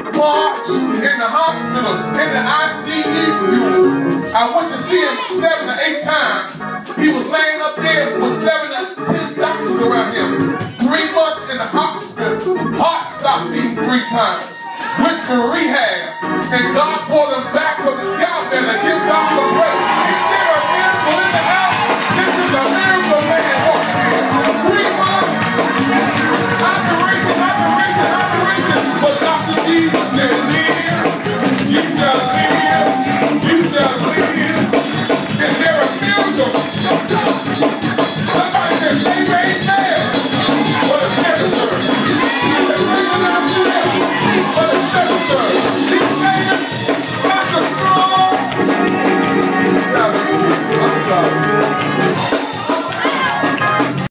March, in the hospital, in the ICU. I went to see him 7 or 8 times. He was laying up there with 7 or 10 doctors around him. 3 months in the hospital. Heart stopped beating 3 times. Went to rehab. And God brought him back from the out there to give God some praise.